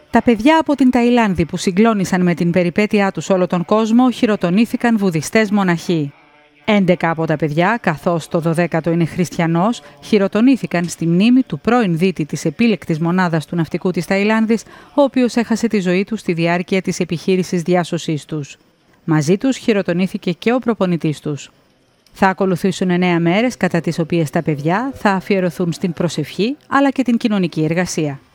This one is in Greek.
Τα παιδιά από την Ταϊλάνδη που συγκλώνησαν με την περιπέτειά τους όλο τον κόσμο χειροτονήθηκαν βουδιστές μοναχοί. 11 από τα παιδιά, καθώς το 12ο είναι χριστιανός, χειροτονήθηκαν στη μνήμη του πρώην δίτη της επίλεκτης μονάδας του ναυτικού της Ταϊλάνδης, ο οποίος έχασε τη ζωή του στη διάρκεια της επιχείρησης διάσωσής τους. Μαζί τους χειροτονήθηκε και ο προπονητής τους. Θα ακολουθήσουν 9 μέρες κατά τις οποίες τα παιδιά θα αφιερωθούν στην προσευχή αλλά και την κοινωνική εργασία.